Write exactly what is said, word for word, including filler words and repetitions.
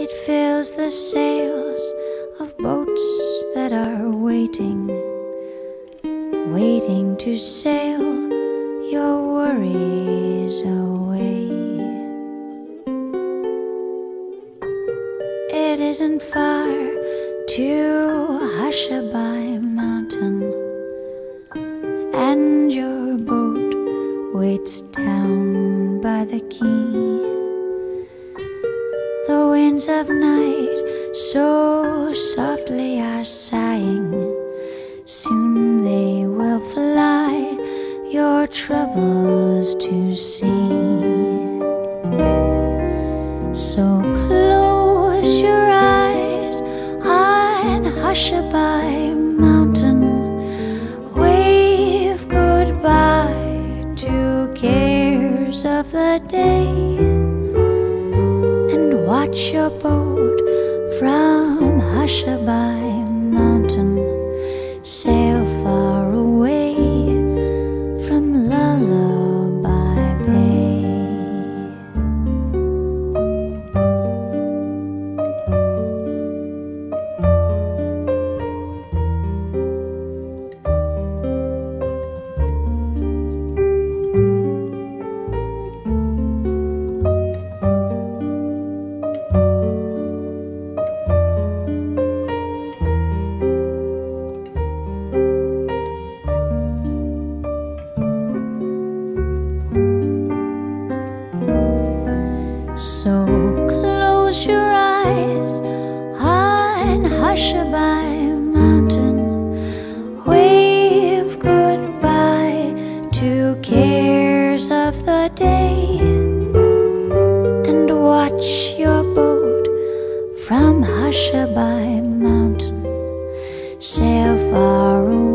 It fills the sails of boats that are waiting, waiting to sail your worries away. It isn't far to Hushabye Mountain, and your boat waits down by the quay. The winds of night so softly are sighing, soon they will fly your troubles to sea. So close your eyes on Hushabye Mountain, wave goodbye to cares of the day, and watch your boat from Hushabye Mountain sail far away from Lullaby Bay. So close your eyes on Hushabye Mountain, wave goodbye to cares of the day, and watch your boat from Hushabye Mountain sail far away